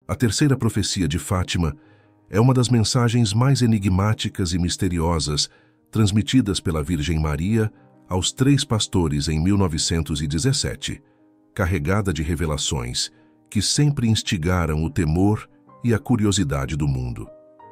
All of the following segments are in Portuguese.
A terceira profecia de Fátima é uma das mensagens mais enigmáticas e misteriosas transmitidas pela Virgem Maria aos 3 pastores em 1917, carregada de revelações que sempre instigaram o temor e a curiosidade do mundo.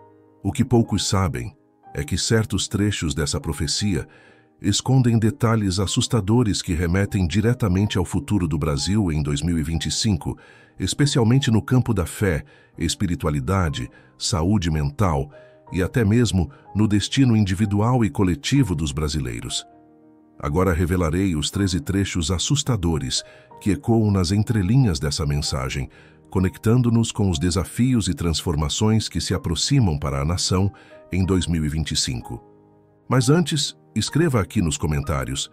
O que poucos sabem é que certos trechos dessa profecia escondem detalhes assustadores que remetem diretamente ao futuro do Brasil em 2025, especialmente no campo da fé, espiritualidade, saúde mental e até mesmo no destino individual e coletivo dos brasileiros. Agora revelarei os 13 trechos assustadores que ecoam nas entrelinhas dessa mensagem, conectando-nos com os desafios e transformações que se aproximam para a nação em 2025. Mas antes, escreva aqui nos comentários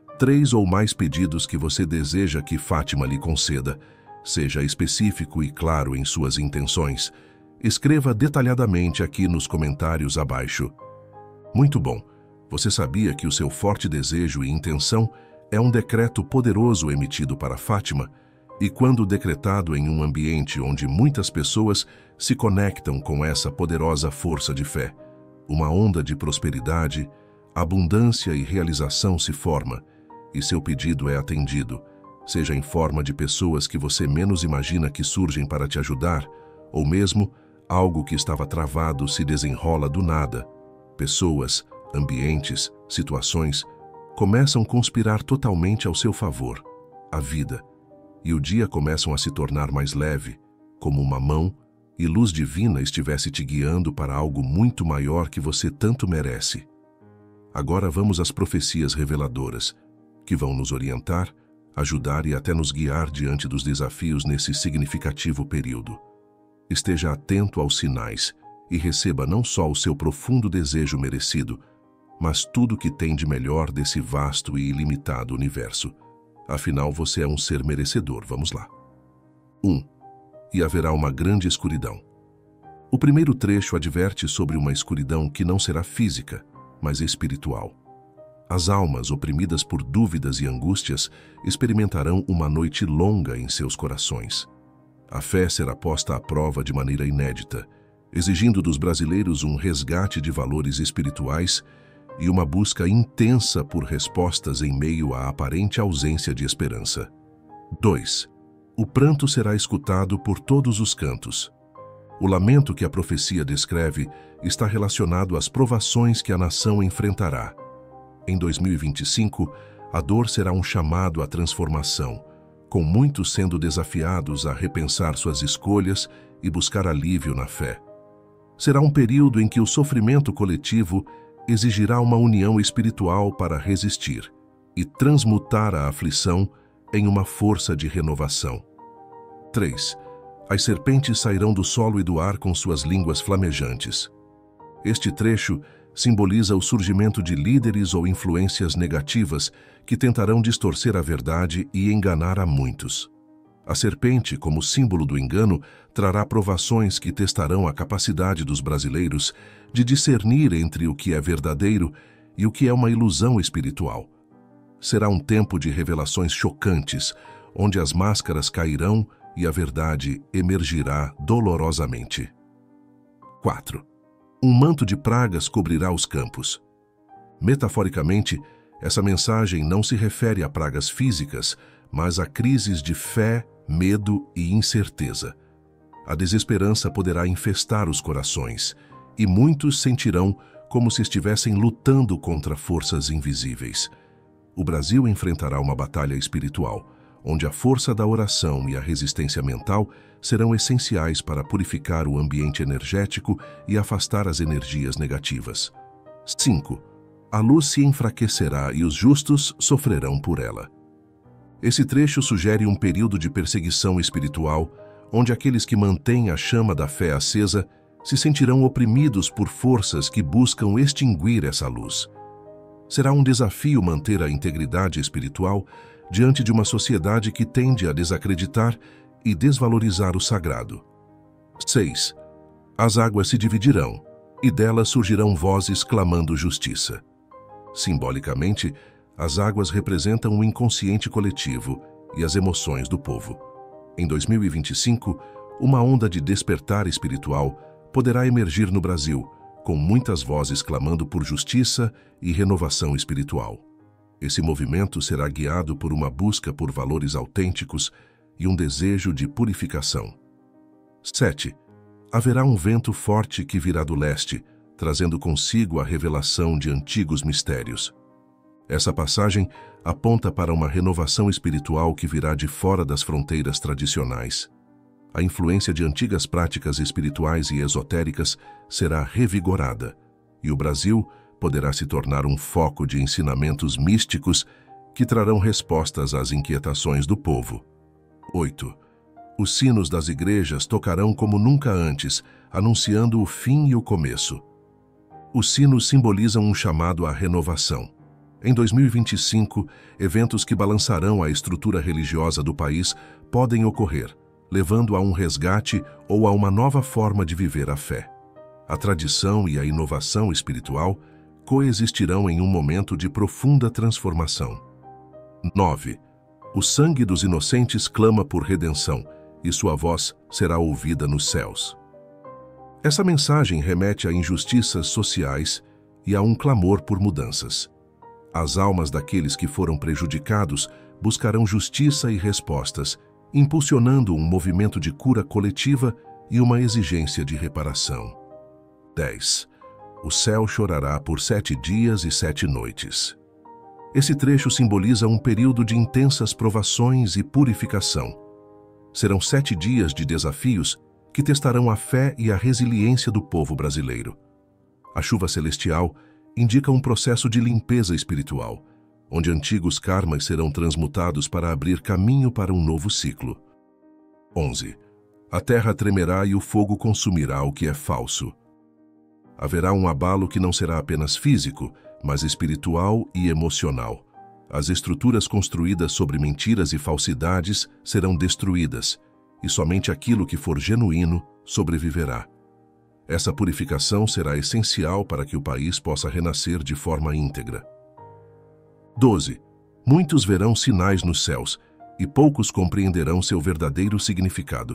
3 ou mais pedidos que você deseja que Fátima lhe conceda. Seja específico e claro em suas intenções. Escreva detalhadamente aqui nos comentários abaixo. Muito bom! Você sabia que o seu forte desejo e intenção é um decreto poderoso emitido para Fátima, e quando decretado em um ambiente onde muitas pessoas se conectam com essa poderosa força de fé, uma onda de prosperidade, abundância e realização se forma, e seu pedido é atendido, seja em forma de pessoas que você menos imagina que surgem para te ajudar, ou mesmo algo que estava travado se desenrola do nada. Pessoas, ambientes, situações começam a conspirar totalmente ao seu favor, a vida, e o dia começam a se tornar mais leve, como uma mão e luz divina estivesse te guiando para algo muito maior que você tanto merece. Agora vamos às profecias reveladoras, que vão nos orientar, ajudar e até nos guiar diante dos desafios nesse significativo período. Esteja atento aos sinais e receba não só o seu profundo desejo merecido, mas tudo que tem de melhor desse vasto e ilimitado universo. Afinal, você é um ser merecedor. Vamos lá. 1. E haverá uma grande escuridão. O primeiro trecho adverte sobre uma escuridão que não será física, mas espiritual. As almas oprimidas por dúvidas e angústias experimentarão uma noite longa em seus corações. A fé será posta à prova de maneira inédita, exigindo dos brasileiros um resgate de valores espirituais e uma busca intensa por respostas em meio à aparente ausência de esperança. 2. O pranto será escutado por todos os cantos. O lamento que a profecia descreve está relacionado às provações que a nação enfrentará. Em 2025, a dor será um chamado à transformação, com muitos sendo desafiados a repensar suas escolhas e buscar alívio na fé. Será um período em que o sofrimento coletivo exigirá uma união espiritual para resistir e transmutar a aflição em uma força de renovação. 3. As serpentes sairão do solo e do ar com suas línguas flamejantes. Este trecho simboliza o surgimento de líderes ou influências negativas que tentarão distorcer a verdade e enganar a muitos. A serpente, como símbolo do engano, trará provações que testarão a capacidade dos brasileiros de discernir entre o que é verdadeiro e o que é uma ilusão espiritual. Será um tempo de revelações chocantes, onde as máscaras cairão e a verdade emergirá dolorosamente. 4. Um manto de pragas cobrirá os campos. Metaforicamente, essa mensagem não se refere a pragas físicas, mas a crises de fé, medo e incerteza. A desesperança poderá infestar os corações, e muitos sentirão como se estivessem lutando contra forças invisíveis. O Brasil enfrentará uma batalha espiritual, onde a força da oração e a resistência mental serão essenciais para purificar o ambiente energético e afastar as energias negativas. 5. A luz se enfraquecerá e os justos sofrerão por ela. Esse trecho sugere um período de perseguição espiritual, onde aqueles que mantêm a chama da fé acesa se sentirão oprimidos por forças que buscam extinguir essa luz. Será um desafio manter a integridade espiritual diante de uma sociedade que tende a desacreditar e desvalorizar o sagrado. 6. As águas se dividirão, e delas surgirão vozes clamando justiça. Simbolicamente, as águas representam o inconsciente coletivo e as emoções do povo. Em 2025, uma onda de despertar espiritual poderá emergir no Brasil, com muitas vozes clamando por justiça e renovação espiritual. Esse movimento será guiado por uma busca por valores autênticos e um desejo de purificação. 7. Haverá um vento forte que virá do leste, trazendo consigo a revelação de antigos mistérios. Essa passagem aponta para uma renovação espiritual que virá de fora das fronteiras tradicionais. A influência de antigas práticas espirituais e esotéricas será revigorada, e o Brasil poderá se tornar um foco de ensinamentos místicos que trarão respostas às inquietações do povo. 8. Os sinos das igrejas tocarão como nunca antes, anunciando o fim e o começo. Os sinos simbolizam um chamado à renovação. Em 2025, eventos que balançarão a estrutura religiosa do país podem ocorrer, levando a um resgate ou a uma nova forma de viver a fé. A tradição e a inovação espiritual coexistirão em um momento de profunda transformação. 9. O sangue dos inocentes clama por redenção, e sua voz será ouvida nos céus. Essa mensagem remete a injustiças sociais e a um clamor por mudanças. As almas daqueles que foram prejudicados buscarão justiça e respostas, impulsionando um movimento de cura coletiva e uma exigência de reparação. 10. O céu chorará por 7 dias e 7 noites. Esse trecho simboliza um período de intensas provações e purificação. Serão 7 dias de desafios que testarão a fé e a resiliência do povo brasileiro. A chuva celestial indica um processo de limpeza espiritual, onde antigos karmas serão transmutados para abrir caminho para um novo ciclo. 11. A terra tremerá e o fogo consumirá o que é falso. Haverá um abalo que não será apenas físico, mas espiritual e emocional. As estruturas construídas sobre mentiras e falsidades serão destruídas, e somente aquilo que for genuíno sobreviverá. Essa purificação será essencial para que o país possa renascer de forma íntegra. 12. Muitos verão sinais nos céus, e poucos compreenderão seu verdadeiro significado.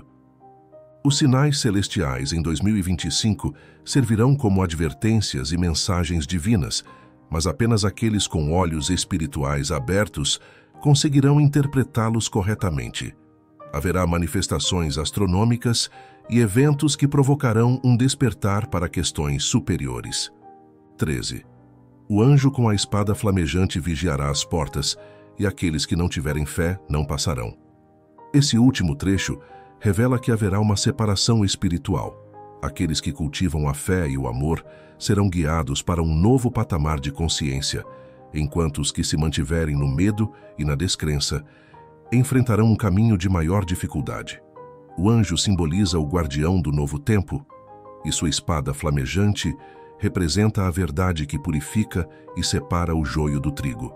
Os sinais celestiais em 2025 servirão como advertências e mensagens divinas, mas apenas aqueles com olhos espirituais abertos conseguirão interpretá-los corretamente. Haverá manifestações astronômicas e eventos que provocarão um despertar para questões superiores. 13. O anjo com a espada flamejante vigiará as portas, e aqueles que não tiverem fé não passarão. Esse último trecho revela que haverá uma separação espiritual. Aqueles que cultivam a fé e o amor serão guiados para um novo patamar de consciência, enquanto os que se mantiverem no medo e na descrença enfrentarão um caminho de maior dificuldade. O anjo simboliza o guardião do novo tempo, e sua espada flamejante representa a verdade que purifica e separa o joio do trigo.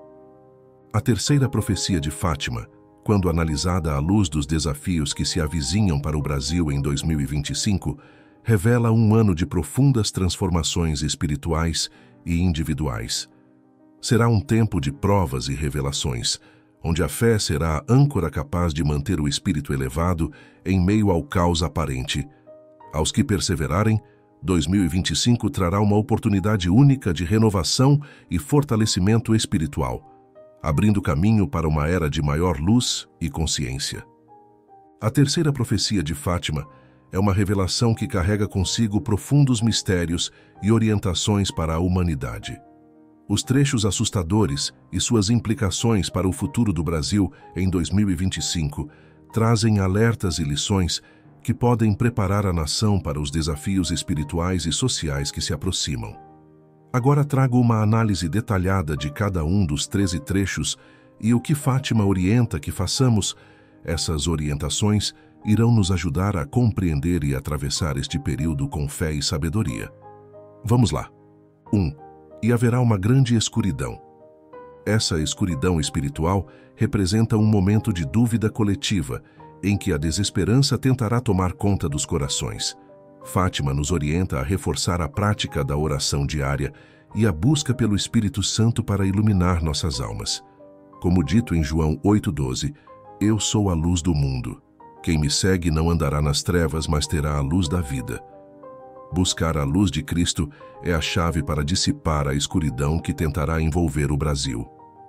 A terceira profecia de Fátima, quando analisada à luz dos desafios que se avizinham para o Brasil em 2025, revela um ano de profundas transformações espirituais e individuais. Será um tempo de provas e revelações, onde a fé será a âncora capaz de manter o espírito elevado em meio ao caos aparente. Aos que perseverarem, 2025 trará uma oportunidade única de renovação e fortalecimento espiritual, abrindo caminho para uma era de maior luz e consciência. A terceira profecia de Fátima é uma revelação que carrega consigo profundos mistérios e orientações para a humanidade. Os trechos assustadores e suas implicações para o futuro do Brasil em 2025 trazem alertas e lições que podem preparar a nação para os desafios espirituais e sociais que se aproximam. Agora trago uma análise detalhada de cada um dos 13 trechos e o que Fátima orienta que façamos. Essas orientações irão nos ajudar a compreender e atravessar este período com fé e sabedoria. Vamos lá. 1. E haverá uma grande escuridão. Essa escuridão espiritual representa um momento de dúvida coletiva, em que a desesperança tentará tomar conta dos corações. Fátima nos orienta a reforçar a prática da oração diária e a busca pelo Espírito Santo para iluminar nossas almas. Como dito em João 8,12, eu sou a luz do mundo. Quem me segue não andará nas trevas, mas terá a luz da vida. Buscar a luz de Cristo é a chave para dissipar a escuridão que tentará envolver o Brasil.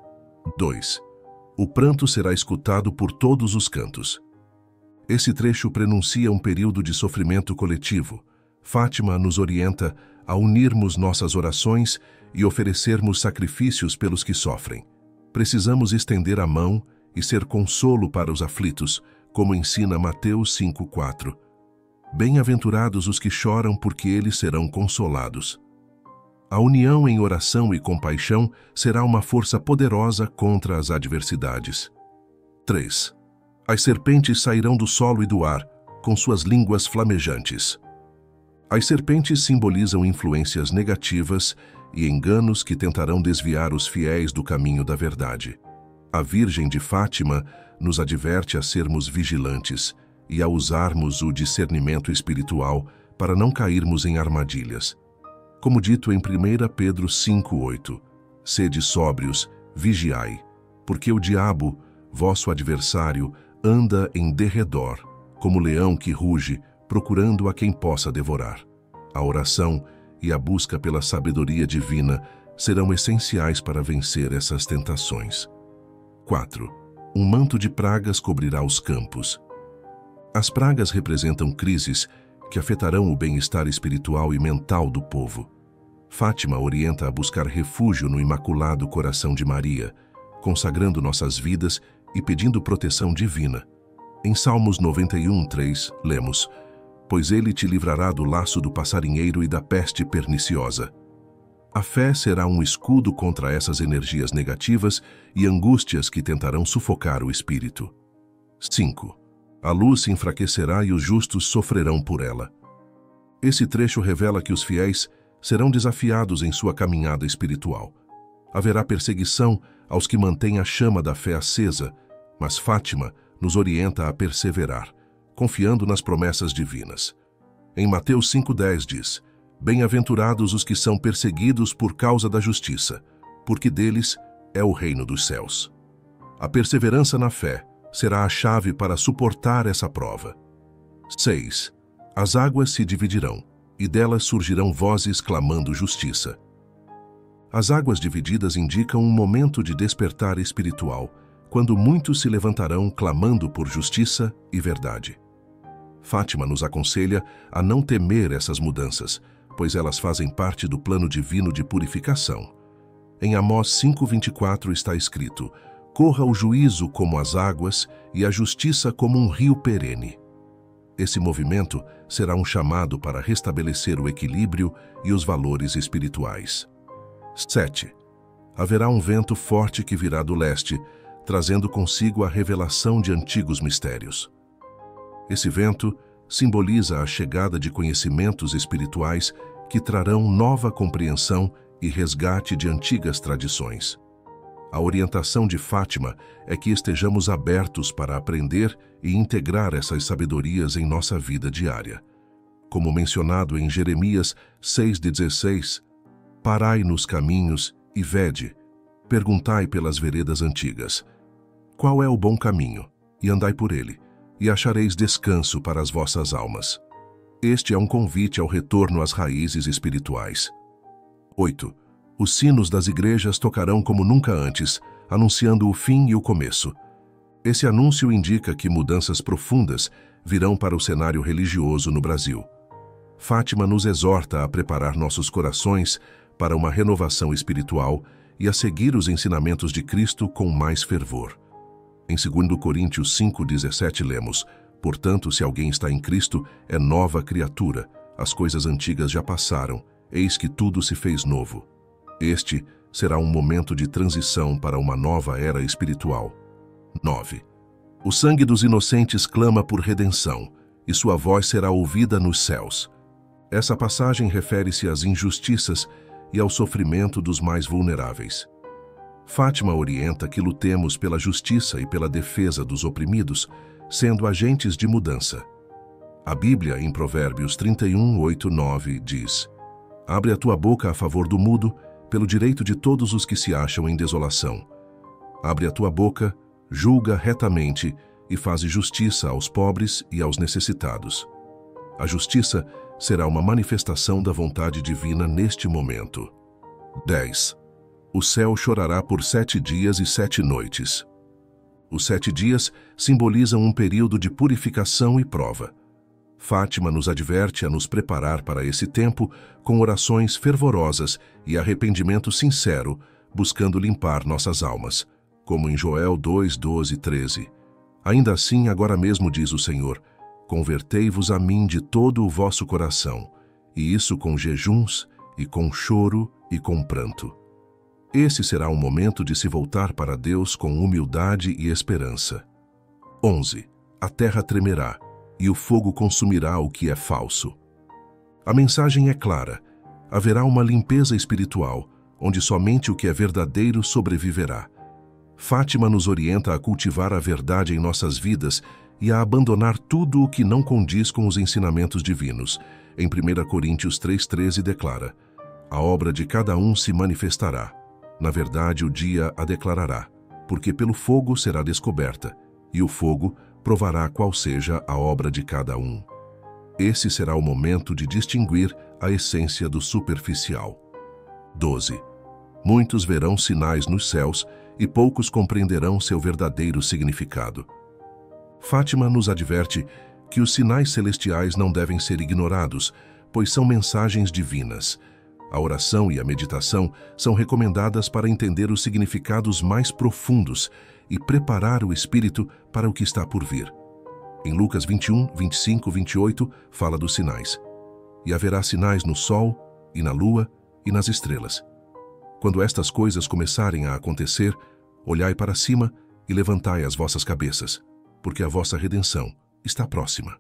2. O pranto será escutado por todos os cantos. Esse trecho prenuncia um período de sofrimento coletivo. Fátima nos orienta a unirmos nossas orações e oferecermos sacrifícios pelos que sofrem. Precisamos estender a mão e ser consolo para os aflitos, como ensina Mateus 5:4. Bem-aventurados os que choram, porque eles serão consolados. A união em oração e compaixão será uma força poderosa contra as adversidades. 3. As serpentes sairão do solo e do ar, com suas línguas flamejantes. As serpentes simbolizam influências negativas e enganos que tentarão desviar os fiéis do caminho da verdade. A Virgem de Fátima nos adverte a sermos vigilantes e a usarmos o discernimento espiritual para não cairmos em armadilhas. Como dito em 1 Pedro 5:8, sede sóbrios, vigiai, porque o diabo, vosso adversário, anda em derredor, como leão que ruge, procurando a quem possa devorar. A oração e a busca pela sabedoria divina serão essenciais para vencer essas tentações. 4. Um manto de pragas cobrirá os campos. As pragas representam crises que afetarão o bem-estar espiritual e mental do povo. Fátima orienta a buscar refúgio no Imaculado Coração de Maria, consagrando nossas vidas e pedindo proteção divina. Em Salmos 91:3, lemos: pois ele te livrará do laço do passarinheiro e da peste perniciosa. A fé será um escudo contra essas energias negativas e angústias que tentarão sufocar o espírito. 5. A luz se enfraquecerá e os justos sofrerão por ela. Esse trecho revela que os fiéis serão desafiados em sua caminhada espiritual. Haverá perseguição aos que mantêm a chama da fé acesa, mas Fátima nos orienta a perseverar, confiando nas promessas divinas. Em Mateus 5:10 diz: bem-aventurados os que são perseguidos por causa da justiça, porque deles é o reino dos céus. A perseverança na fé será a chave para suportar essa prova. 6. As águas se dividirão, e delas surgirão vozes clamando justiça. As águas divididas indicam um momento de despertar espiritual, quando muitos se levantarão clamando por justiça e verdade. Fátima nos aconselha a não temer essas mudanças, pois elas fazem parte do plano divino de purificação. Em Amós 5:24 está escrito: corra o juízo como as águas e a justiça como um rio perene. Esse movimento será um chamado para restabelecer o equilíbrio e os valores espirituais. 7. Haverá um vento forte que virá do leste, trazendo consigo a revelação de antigos mistérios. Esse vento simboliza a chegada de conhecimentos espirituais que trarão nova compreensão e resgate de antigas tradições. A orientação de Fátima é que estejamos abertos para aprender e integrar essas sabedorias em nossa vida diária. Como mencionado em Jeremias 6:16, parai nos caminhos e vede, perguntai pelas veredas antigas. Qual é o bom caminho? E andai por ele, e achareis descanso para as vossas almas. Este é um convite ao retorno às raízes espirituais. 8. Os sinos das igrejas tocarão como nunca antes, anunciando o fim e o começo. Esse anúncio indica que mudanças profundas virão para o cenário religioso no Brasil. Fátima nos exorta a preparar nossos corações para uma renovação espiritual e a seguir os ensinamentos de Cristo com mais fervor. Em 2 Coríntios 5:17 lemos: portanto, se alguém está em Cristo, é nova criatura, as coisas antigas já passaram, eis que tudo se fez novo. Este será um momento de transição para uma nova era espiritual. 9. O sangue dos inocentes clama por redenção, e sua voz será ouvida nos céus. Essa passagem refere-se às injustiças e ao sofrimento dos mais vulneráveis. Fátima orienta que lutemos pela justiça e pela defesa dos oprimidos, sendo agentes de mudança. A Bíblia, em Provérbios 31:8-9, diz: abre a tua boca a favor do mudo, pelo direito de todos os que se acham em desolação. Abre a tua boca, julga retamente e faze justiça aos pobres e aos necessitados. A justiça será uma manifestação da vontade divina neste momento. 10. O céu chorará por 7 dias e 7 noites. Os 7 dias simbolizam um período de purificação e prova. Fátima nos adverte a nos preparar para esse tempo com orações fervorosas e arrependimento sincero, buscando limpar nossas almas, como em Joel 2, 12 e 13. Ainda assim, agora mesmo diz o Senhor, convertei-vos a mim de todo o vosso coração, e isso com jejuns, e com choro, e com pranto. Esse será um momento de se voltar para Deus com humildade e esperança. 11. A terra tremerá, e o fogo consumirá o que é falso. A mensagem é clara. Haverá uma limpeza espiritual, onde somente o que é verdadeiro sobreviverá. Fátima nos orienta a cultivar a verdade em nossas vidas e a abandonar tudo o que não condiz com os ensinamentos divinos. Em 1 Coríntios 3,13 declara, a obra de cada um se manifestará. Na verdade, o dia a declarará, porque pelo fogo será descoberta, e o fogo provará qual seja a obra de cada um. Esse será o momento de distinguir a essência do superficial. 12. Muitos verão sinais nos céus e poucos compreenderão seu verdadeiro significado. Fátima nos adverte que os sinais celestiais não devem ser ignorados, pois são mensagens divinas. A oração e a meditação são recomendadas para entender os significados mais profundos e preparar o espírito para o que está por vir. Em Lucas 21, 25, 28, fala dos sinais. E haverá sinais no sol, e na lua, e nas estrelas. Quando estas coisas começarem a acontecer, olhai para cima e levantai as vossas cabeças, porque a vossa redenção está próxima.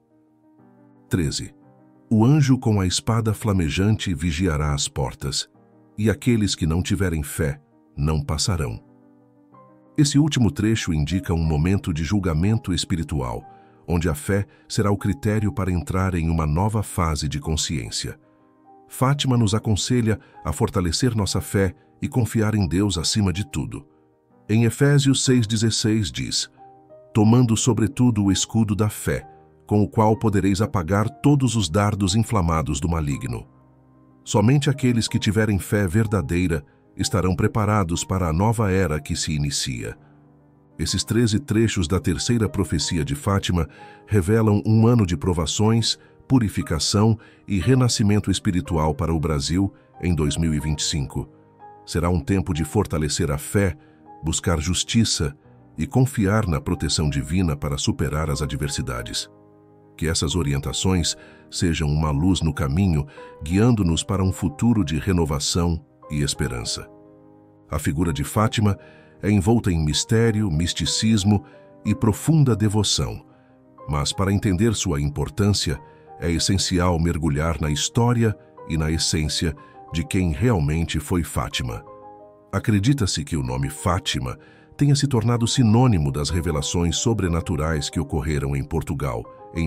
13. O anjo com a espada flamejante vigiará as portas, e aqueles que não tiverem fé não passarão. Esse último trecho indica um momento de julgamento espiritual, onde a fé será o critério para entrar em uma nova fase de consciência. Fátima nos aconselha a fortalecer nossa fé e confiar em Deus acima de tudo. Em Efésios 6,16 diz, tomando sobretudo o escudo da fé, com o qual podereis apagar todos os dardos inflamados do maligno. Somente aqueles que tiverem fé verdadeira estarão preparados para a nova era que se inicia. Esses 13 trechos da terceira profecia de Fátima revelam um ano de provações, purificação e renascimento espiritual para o Brasil em 2025. Será um tempo de fortalecer a fé, buscar justiça e confiar na proteção divina para superar as adversidades. Que essas orientações sejam uma luz no caminho, guiando-nos para um futuro de renovação e esperança. A figura de Fátima é envolta em mistério, misticismo e profunda devoção, mas para entender sua importância, é essencial mergulhar na história e na essência de quem realmente foi Fátima. Acredita-se que o nome Fátima tenha se tornado sinônimo das revelações sobrenaturais que ocorreram em Portugal em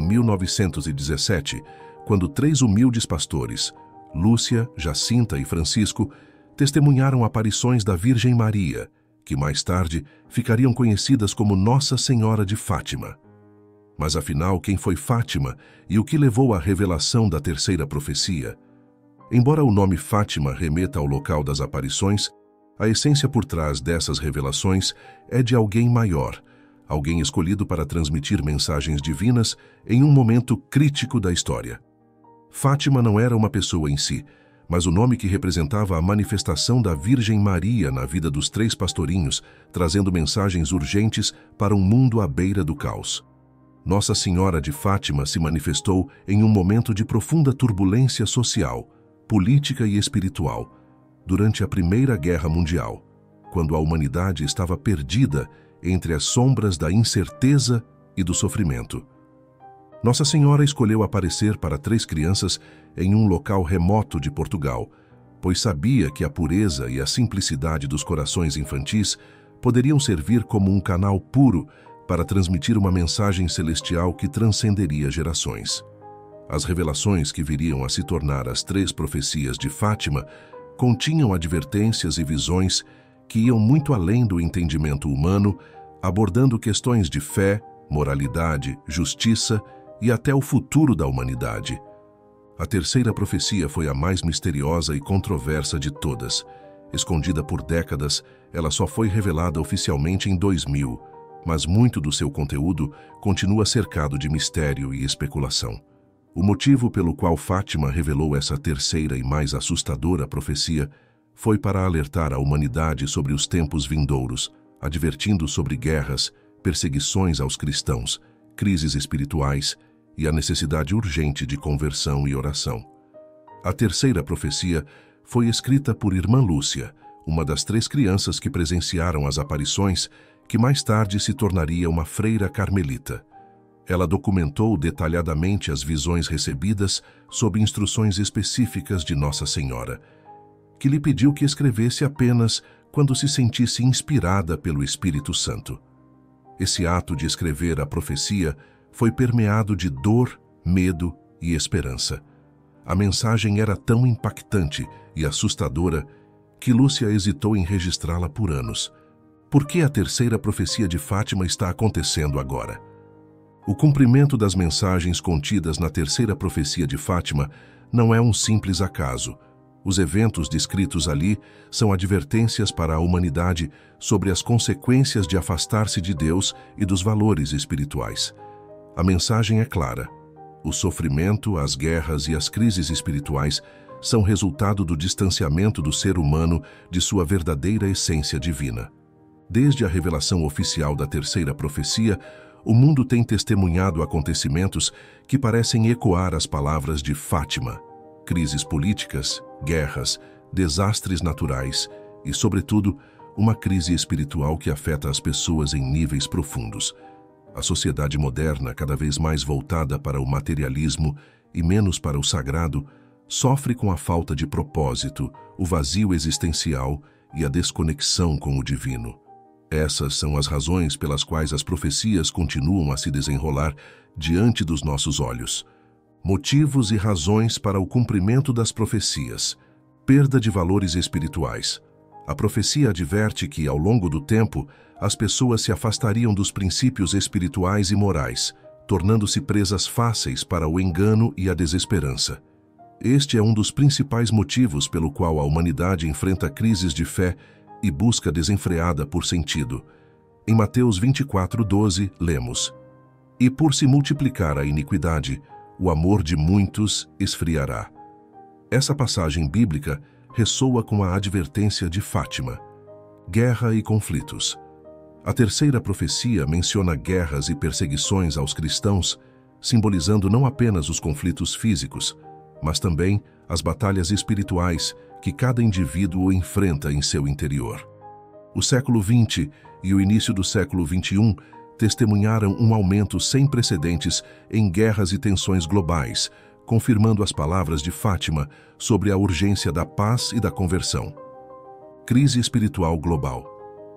1917, quando 3 humildes pastores, Lúcia, Jacinta e Francisco, testemunharam aparições da Virgem Maria, que mais tarde ficariam conhecidas como Nossa Senhora de Fátima. Mas afinal, quem foi Fátima e o que levou à revelação da terceira profecia? Embora o nome Fátima remeta ao local das aparições, a essência por trás dessas revelações é de alguém maior, alguém escolhido para transmitir mensagens divinas em um momento crítico da história. Fátima não era uma pessoa em si, mas o nome que representava a manifestação da Virgem Maria na vida dos 3 pastorinhos, trazendo mensagens urgentes para um mundo à beira do caos. Nossa Senhora de Fátima se manifestou em um momento de profunda turbulência social, política e espiritual, durante a Primeira Guerra Mundial, quando a humanidade estava perdida entre as sombras da incerteza e do sofrimento. Nossa Senhora escolheu aparecer para 3 crianças em um local remoto de Portugal, pois sabia que a pureza e a simplicidade dos corações infantis poderiam servir como um canal puro para transmitir uma mensagem celestial que transcenderia gerações. As revelações que viriam a se tornar as 3 profecias de Fátima continham advertências e visões que iam muito além do entendimento humano, abordando questões de fé, moralidade, justiça e até o futuro da humanidade. A terceira profecia foi a mais misteriosa e controversa de todas. Escondida por décadas, ela só foi revelada oficialmente em 2000, mas muito do seu conteúdo continua cercado de mistério e especulação. O motivo pelo qual Fátima revelou essa terceira e mais assustadora profecia foi para alertar a humanidade sobre os tempos vindouros, advertindo sobre guerras, perseguições aos cristãos, crises espirituais e a necessidade urgente de conversão e oração. A terceira profecia foi escrita por Irmã Lúcia, uma das 3 crianças que presenciaram as aparições, que mais tarde se tornaria uma freira carmelita. Ela documentou detalhadamente as visões recebidas sob instruções específicas de Nossa Senhora, que lhe pediu que escrevesse apenas quando se sentisse inspirada pelo Espírito Santo. Esse ato de escrever a profecia foi permeado de dor, medo e esperança. A mensagem era tão impactante e assustadora que Lúcia hesitou em registrá-la por anos. Por que a terceira profecia de Fátima está acontecendo agora? O cumprimento das mensagens contidas na terceira profecia de Fátima não é um simples acaso. Os eventos descritos ali são advertências para a humanidade sobre as consequências de afastar-se de Deus e dos valores espirituais. A mensagem é clara. O sofrimento, as guerras e as crises espirituais são resultado do distanciamento do ser humano de sua verdadeira essência divina. Desde a revelação oficial da terceira profecia, o mundo tem testemunhado acontecimentos que parecem ecoar as palavras de Fátima: crises políticas, guerras, desastres naturais e, sobretudo, uma crise espiritual que afeta as pessoas em níveis profundos. A sociedade moderna, cada vez mais voltada para o materialismo e menos para o sagrado, sofre com a falta de propósito, o vazio existencial e a desconexão com o divino. Essas são as razões pelas quais as profecias continuam a se desenrolar diante dos nossos olhos. Motivos e razões para o cumprimento das profecias. Perda de valores espirituais. A profecia adverte que, ao longo do tempo, as pessoas se afastariam dos princípios espirituais e morais, tornando-se presas fáceis para o engano e a desesperança. Este é um dos principais motivos pelo qual a humanidade enfrenta crises de fé e busca desenfreada por sentido. Em Mateus 24:12, lemos: "E por se multiplicar a iniquidade, o amor de muitos esfriará." Essa passagem bíblica ressoa com a advertência de Fátima. Guerra e conflitos. A terceira profecia menciona guerras e perseguições aos cristãos, simbolizando não apenas os conflitos físicos, mas também as batalhas espirituais que cada indivíduo enfrenta em seu interior. O século XX e o início do século XXI testemunharam um aumento sem precedentes em guerras e tensões globais, confirmando as palavras de Fátima sobre a urgência da paz e da conversão. Crise espiritual global.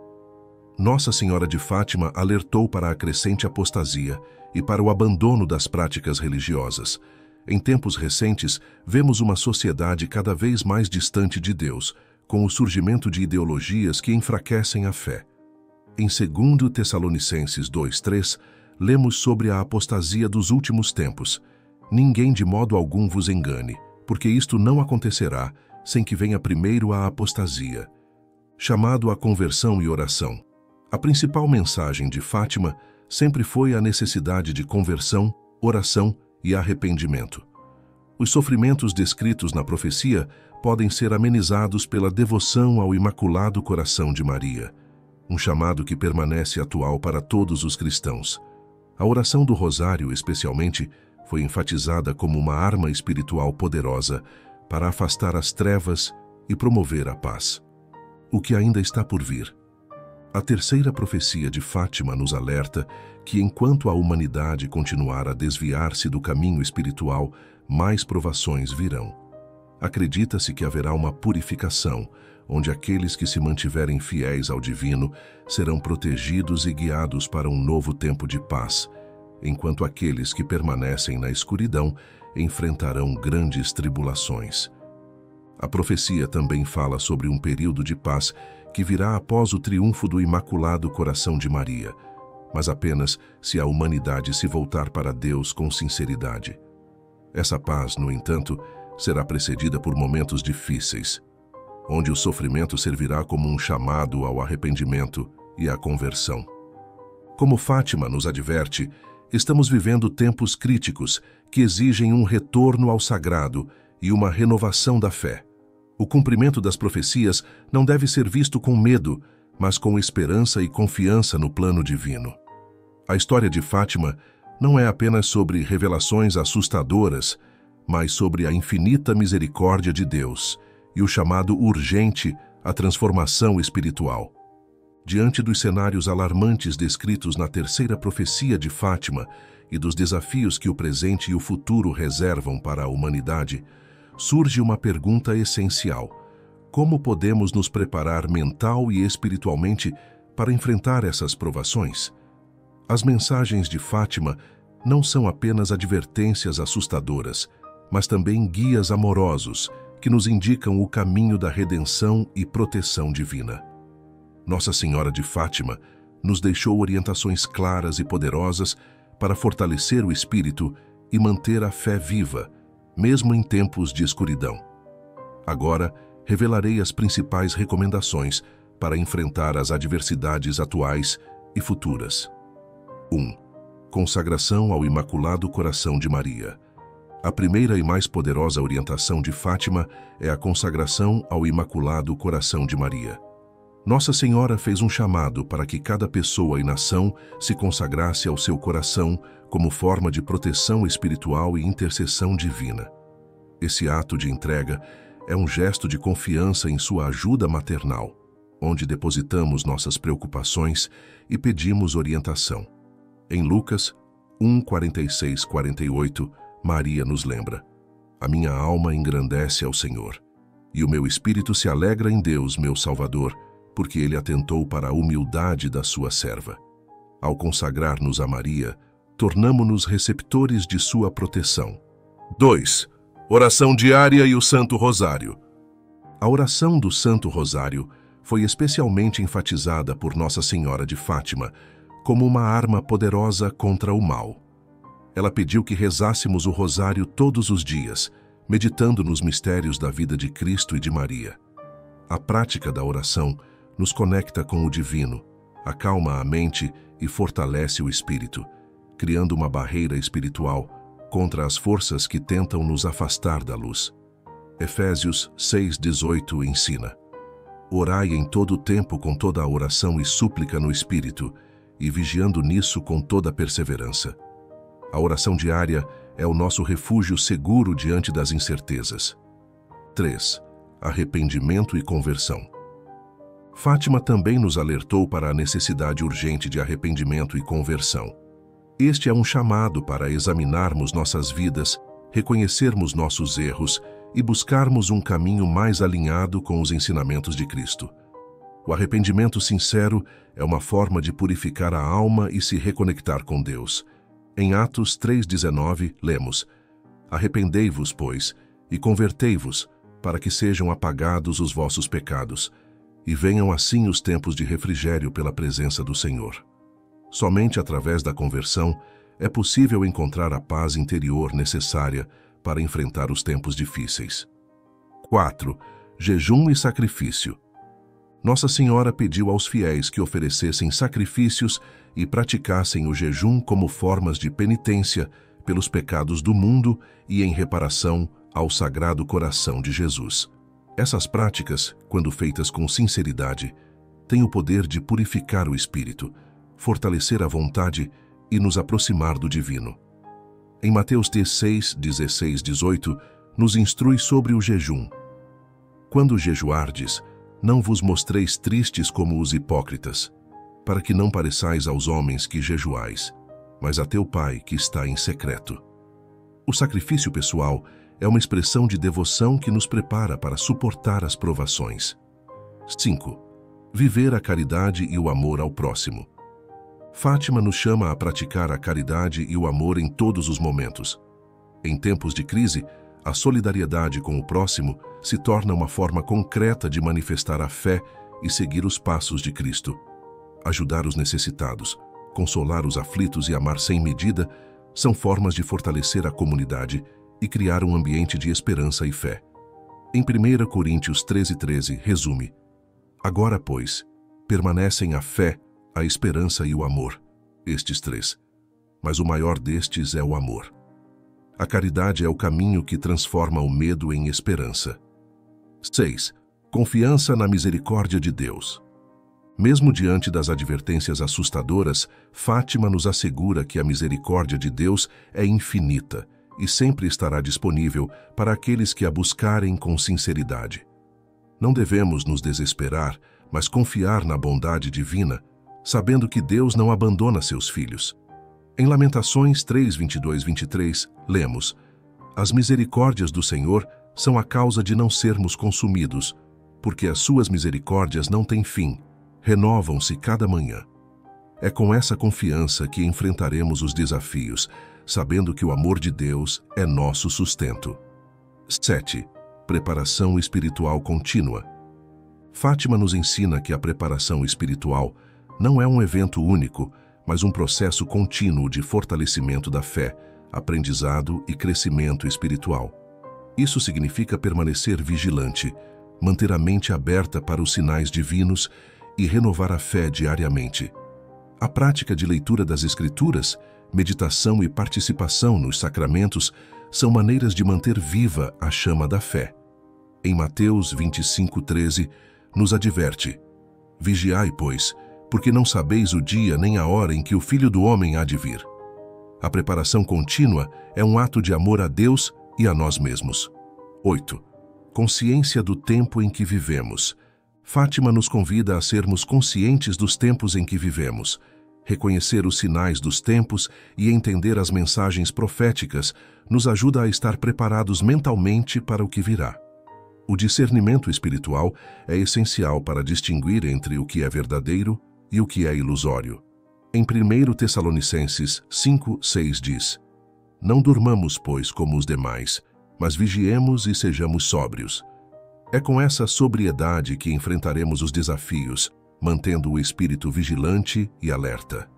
Nossa Senhora de Fátima alertou para a crescente apostasia e para o abandono das práticas religiosas. Em tempos recentes, vemos uma sociedade cada vez mais distante de Deus, com o surgimento de ideologias que enfraquecem a fé. Em 2 Tessalonicenses 2:3, lemos sobre a apostasia dos últimos tempos. Ninguém de modo algum vos engane, porque isto não acontecerá sem que venha primeiro a apostasia. Chamado à conversão e oração. A principal mensagem de Fátima sempre foi a necessidade de conversão, oração e arrependimento. Os sofrimentos descritos na profecia podem ser amenizados pela devoção ao Imaculado Coração de Maria, um chamado que permanece atual para todos os cristãos. A oração do Rosário, especialmente, foi enfatizada como uma arma espiritual poderosa para afastar as trevas e promover a paz. O que ainda está por vir. A terceira profecia de Fátima nos alerta que, enquanto a humanidade continuar a desviar-se do caminho espiritual, mais provações virão. Acredita-se que haverá uma purificação, onde aqueles que se mantiverem fiéis ao divino serão protegidos e guiados para um novo tempo de paz, enquanto aqueles que permanecem na escuridão enfrentarão grandes tribulações. A profecia também fala sobre um período de paz que virá após o triunfo do Imaculado Coração de Maria. mas apenas se a humanidade se voltar para Deus com sinceridade. Essa paz, no entanto, será precedida por momentos difíceis, onde o sofrimento servirá como um chamado ao arrependimento e à conversão. Como Fátima nos adverte, estamos vivendo tempos críticos que exigem um retorno ao sagrado e uma renovação da fé. O cumprimento das profecias não deve ser visto com medo, mas com esperança e confiança no plano divino. A história de Fátima não é apenas sobre revelações assustadoras, mas sobre a infinita misericórdia de Deus e o chamado urgente à transformação espiritual. Diante dos cenários alarmantes descritos na terceira profecia de Fátima e dos desafios que o presente e o futuro reservam para a humanidade, surge uma pergunta essencial: como podemos nos preparar mental e espiritualmente para enfrentar essas provações? As mensagens de Fátima não são apenas advertências assustadoras, mas também guias amorosos que nos indicam o caminho da redenção e proteção divina. Nossa Senhora de Fátima nos deixou orientações claras e poderosas para fortalecer o espírito e manter a fé viva, mesmo em tempos de escuridão. Agora, revelarei as principais recomendações para enfrentar as adversidades atuais e futuras. 1. Consagração ao Imaculado Coração de Maria. A primeira e mais poderosa orientação de Fátima é a consagração ao Imaculado Coração de Maria. Nossa Senhora fez um chamado para que cada pessoa e nação se consagrasse ao seu coração como forma de proteção espiritual e intercessão divina. Esse ato de entrega é um gesto de confiança em sua ajuda maternal, onde depositamos nossas preocupações e pedimos orientação. Em Lucas 1:46-48, Maria nos lembra: a minha alma engrandece ao Senhor, e o meu espírito se alegra em Deus, meu Salvador, porque Ele atentou para a humildade da sua serva. Ao consagrar-nos a Maria, tornamo-nos receptores de sua proteção. 2. Oração diária e o Santo Rosário. A oração do Santo Rosário foi especialmente enfatizada por Nossa Senhora de Fátima como uma arma poderosa contra o mal. Ela pediu que rezássemos o rosário todos os dias, meditando nos mistérios da vida de Cristo e de Maria. A prática da oração nos conecta com o divino, acalma a mente e fortalece o espírito, criando uma barreira espiritual contra as forças que tentam nos afastar da luz. Efésios 6:18 ensina: orai em todo o tempo com toda a oração e súplica no Espírito, e vigiando nisso com toda perseverança. A oração diária é o nosso refúgio seguro diante das incertezas. 3. Arrependimento e conversão. Fátima também nos alertou para a necessidade urgente de arrependimento e conversão. Este é um chamado para examinarmos nossas vidas, reconhecermos nossos erros e buscarmos um caminho mais alinhado com os ensinamentos de Cristo. O arrependimento sincero é uma forma de purificar a alma e se reconectar com Deus. Em Atos 3:19, lemos: arrependei-vos, pois, e convertei-vos, para que sejam apagados os vossos pecados, e venham assim os tempos de refrigério pela presença do Senhor. Somente através da conversão é possível encontrar a paz interior necessária para enfrentar os tempos difíceis. 4. Jejum e sacrifício. Nossa Senhora pediu aos fiéis que oferecessem sacrifícios e praticassem o jejum como formas de penitência pelos pecados do mundo e em reparação ao Sagrado Coração de Jesus. Essas práticas, quando feitas com sinceridade, têm o poder de purificar o espírito, fortalecer a vontade e nos aproximar do divino. Em Mateus 6:16-18, nos instrui sobre o jejum. Quando jejuardes, não vos mostreis tristes como os hipócritas, para que não pareçais aos homens que jejuais, mas a teu Pai que está em secreto. O sacrifício pessoal é uma expressão de devoção que nos prepara para suportar as provações. 5. Viver a caridade e o amor ao próximo. Fátima nos chama a praticar a caridade e o amor em todos os momentos. Em tempos de crise, a solidariedade com o próximo se torna uma forma concreta de manifestar a fé e seguir os passos de Cristo. Ajudar os necessitados, consolar os aflitos e amar sem medida são formas de fortalecer a comunidade e criar um ambiente de esperança e fé. Em 1 Coríntios 13:13, resume: Agora, pois, permanecem a fé, a esperança e o amor, estes três. Mas o maior destes é o amor. A caridade é o caminho que transforma o medo em esperança. 6. Confiança na misericórdia de Deus. Mesmo diante das advertências assustadoras, Fátima nos assegura que a misericórdia de Deus é infinita e sempre estará disponível para aqueles que a buscarem com sinceridade. Não devemos nos desesperar, mas confiar na bondade divina, sabendo que Deus não abandona seus filhos. Em Lamentações 3:22-23, lemos: As misericórdias do Senhor são a causa de não sermos consumidos, porque as suas misericórdias não têm fim, renovam-se cada manhã. É com essa confiança que enfrentaremos os desafios, sabendo que o amor de Deus é nosso sustento. 7. Preparação espiritual contínua. Fátima nos ensina que a preparação espiritual não é um evento único, mas um processo contínuo de fortalecimento da fé, aprendizado e crescimento espiritual. Isso significa permanecer vigilante, manter a mente aberta para os sinais divinos e renovar a fé diariamente. A prática de leitura das Escrituras, meditação e participação nos sacramentos são maneiras de manter viva a chama da fé. Em Mateus 25:13, nos adverte: Vigiai, pois, porque não sabeis o dia nem a hora em que o Filho do Homem há de vir. A preparação contínua é um ato de amor a Deus e a nós mesmos. 8. Consciência do tempo em que vivemos. Fátima nos convida a sermos conscientes dos tempos em que vivemos, reconhecer os sinais dos tempos e entender as mensagens proféticas nos ajuda a estar preparados mentalmente para o que virá. O discernimento espiritual é essencial para distinguir entre o que é verdadeiro e o que é ilusório. Em 1 Tessalonicenses 5:6 diz: Não durmamos, pois, como os demais, mas vigiemos e sejamos sóbrios. É com essa sobriedade que enfrentaremos os desafios, mantendo o espírito vigilante e alerta.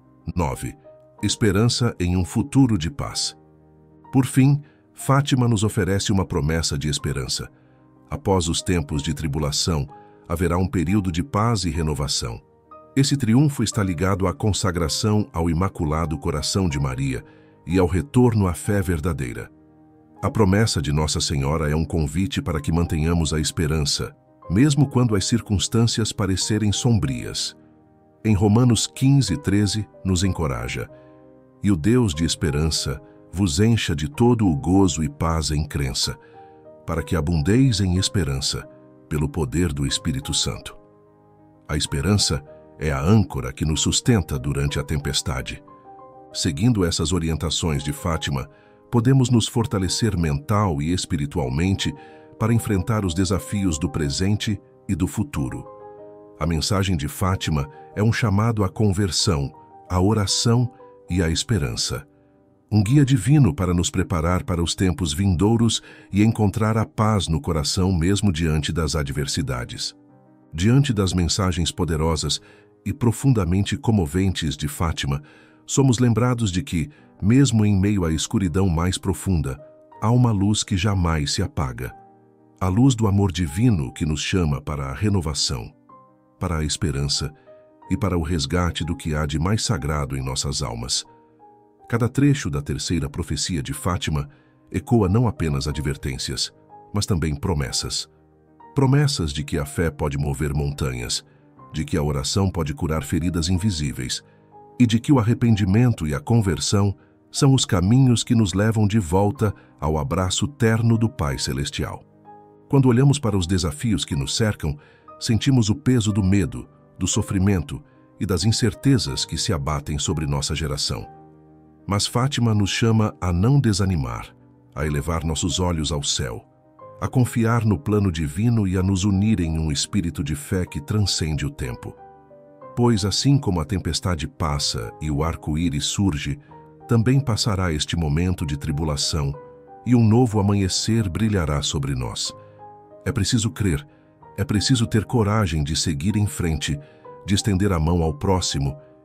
9. Esperança em um futuro de paz. Por fim, Fátima nos oferece uma promessa de esperança. Após os tempos de tribulação, haverá um período de paz e renovação. Esse triunfo está ligado à consagração ao Imaculado Coração de Maria e ao retorno à fé verdadeira. A promessa de Nossa Senhora é um convite para que mantenhamos a esperança, mesmo quando as circunstâncias parecerem sombrias. Em Romanos 15:13, nos encoraja: E o Deus de esperança vos encha de todo o gozo e paz em crença, para que abundeis em esperança, pelo poder do Espírito Santo. A esperança é a âncora que nos sustenta durante a tempestade. Seguindo essas orientações de Fátima, podemos nos fortalecer mental e espiritualmente para enfrentar os desafios do presente e do futuro. A mensagem de Fátima é um chamado à conversão, à oração e à esperança. Um guia divino para nos preparar para os tempos vindouros e encontrar a paz no coração mesmo diante das adversidades. Diante das mensagens poderosas e profundamente comoventes de Fátima, somos lembrados de que, mesmo em meio à escuridão mais profunda, há uma luz que jamais se apaga. A luz do amor divino que nos chama para a renovação, para a esperança e para o resgate do que há de mais sagrado em nossas almas. Cada trecho da terceira profecia de Fátima ecoa não apenas advertências, mas também promessas. Promessas de que a fé pode mover montanhas, de que a oração pode curar feridas invisíveis e de que o arrependimento e a conversão são os caminhos que nos levam de volta ao abraço terno do Pai Celestial. Quando olhamos para os desafios que nos cercam, sentimos o peso do medo, do sofrimento e das incertezas que se abatem sobre nossa geração. Mas Fátima nos chama a não desanimar, a elevar nossos olhos ao céu, a confiar no plano divino e a nos unir em um espírito de fé que transcende o tempo. Pois assim como a tempestade passa e o arco-íris surge, também passará este momento de tribulação e um novo amanhecer brilhará sobre nós. É preciso crer, é preciso ter coragem de seguir em frente, de estender a mão ao próximo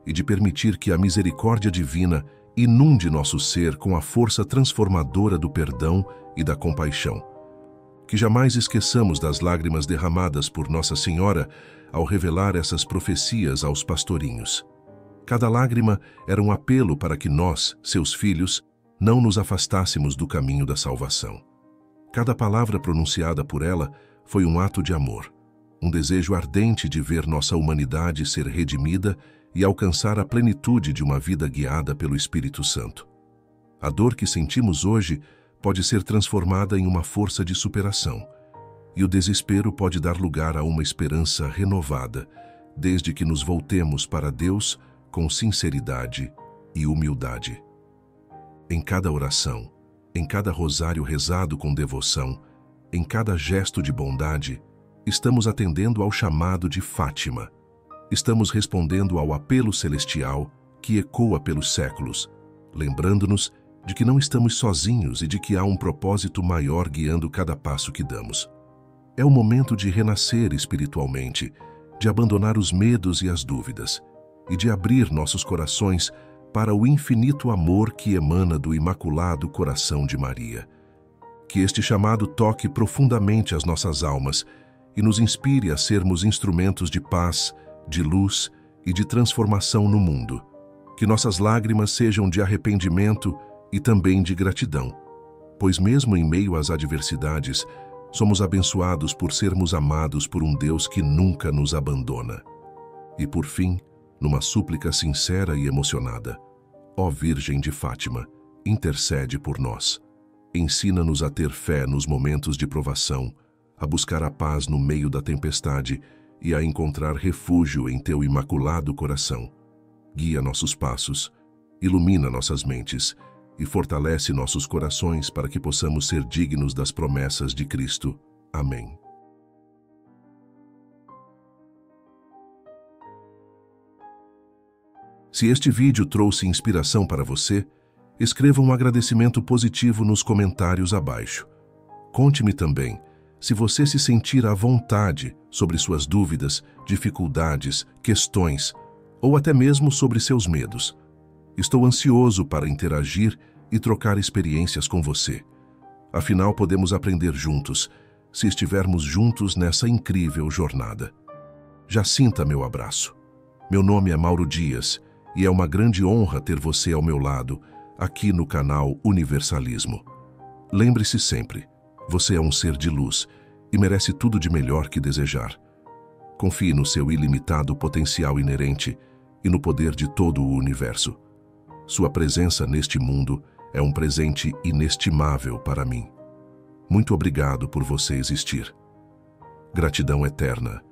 e de permitir que a misericórdia divina inunde nosso ser com a força transformadora do perdão e da compaixão. Que jamais esqueçamos das lágrimas derramadas por Nossa Senhora ao revelar essas profecias aos pastorinhos. Cada lágrima era um apelo para que nós, seus filhos, não nos afastássemos do caminho da salvação. Cada palavra pronunciada por ela foi um ato de amor, um desejo ardente de ver nossa humanidade ser redimida e alcançar a plenitude de uma vida guiada pelo Espírito Santo. A dor que sentimos hoje pode ser transformada em uma força de superação, e o desespero pode dar lugar a uma esperança renovada, desde que nos voltemos para Deus com sinceridade e humildade. Em cada oração, em cada rosário rezado com devoção, em cada gesto de bondade, estamos atendendo ao chamado de Fátima. Estamos respondendo ao apelo celestial que ecoa pelos séculos, lembrando-nos de que não estamos sozinhos e de que há um propósito maior guiando cada passo que damos. É o momento de renascer espiritualmente, de abandonar os medos e as dúvidas, e de abrir nossos corações para o infinito amor que emana do Imaculado Coração de Maria. Que este chamado toque profundamente as nossas almas e nos inspire a sermos instrumentos de paz, de luz e de transformação no mundo. Que nossas lágrimas sejam de arrependimento e também de gratidão, pois mesmo em meio às adversidades, somos abençoados por sermos amados por um Deus que nunca nos abandona. E por fim, numa súplica sincera e emocionada, ó Virgem de Fátima, intercede por nós. Ensina-nos a ter fé nos momentos de provação, a buscar a paz no meio da tempestade e a encontrar refúgio em teu imaculado coração. Guia nossos passos, ilumina nossas mentes e fortalece nossos corações para que possamos ser dignos das promessas de Cristo. Amém. Se este vídeo trouxe inspiração para você, escreva um agradecimento positivo nos comentários abaixo. Conte-me também se você se sentir à vontade sobre suas dúvidas, dificuldades, questões ou até mesmo sobre seus medos. Estou ansioso para interagir e trocar experiências com você. Afinal, podemos aprender juntos, se estivermos juntos nessa incrível jornada. Já sinta meu abraço. Meu nome é Mauro Dias e é uma grande honra ter você ao meu lado, aqui no canal Universalismo. Lembre-se sempre, você é um ser de luz e merece tudo de melhor que desejar. Confie no seu ilimitado potencial inerente e no poder de todo o universo. Sua presença neste mundo é um presente inestimável para mim. Muito obrigado por você existir. Gratidão eterna